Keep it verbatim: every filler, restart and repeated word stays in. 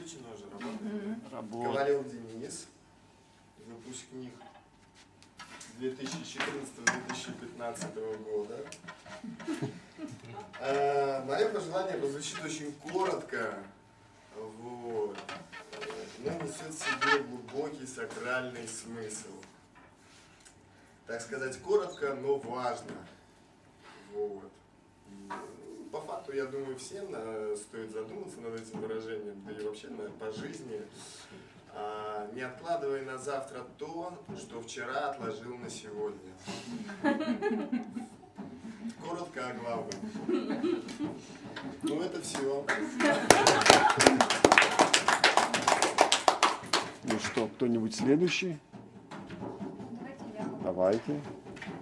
Включено уже, работает. Работа. Ковалев Денис, выпускник две тысячи четырнадцатого — две тысячи пятнадцатого года. А, мое пожелание прозвучит очень коротко, вот, но несет в себе глубокий сакральный смысл. Так сказать, коротко, но важно. Вот. По факту, я думаю, всем стоит задуматься над этим выражением, да и вообще по жизни. А, не откладывай на завтра то, что вчера отложил на сегодня. Коротко о главном. Ну, это все. Ну что, кто-нибудь следующий? Давайте я. Давайте.